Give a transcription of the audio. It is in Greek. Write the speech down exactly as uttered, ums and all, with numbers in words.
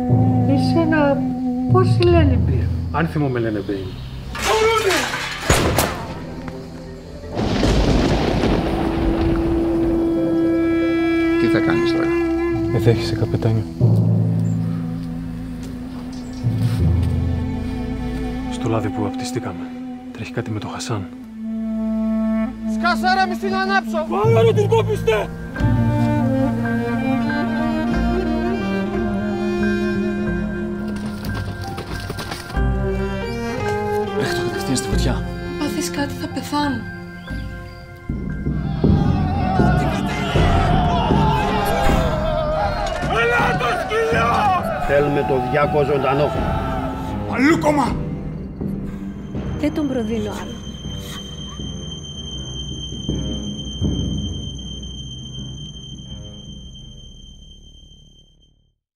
Εσένα πώς σε λένε Μπίρ? Άνθιμο με λένε Μπέιν. Τι θα κάνεις τώρα? Με δέχεσαι, καπετάνιο? Στο λάδι που βαπτιστήκαμε τρέχει κάτι με το Χασάν. Σκάσα ρε, μη στην ανάψω! Βάλα ρε την κόπιστε! Ρίχτω το κατευθείαν στη φωτιά. Πάθεις κάτι θα πεθάνω. Έλα το σκυλιό! Θέλουμε το Διάκο ζωντανό. Αλλού κόμμα! Δεν τον προδίνω άλλο.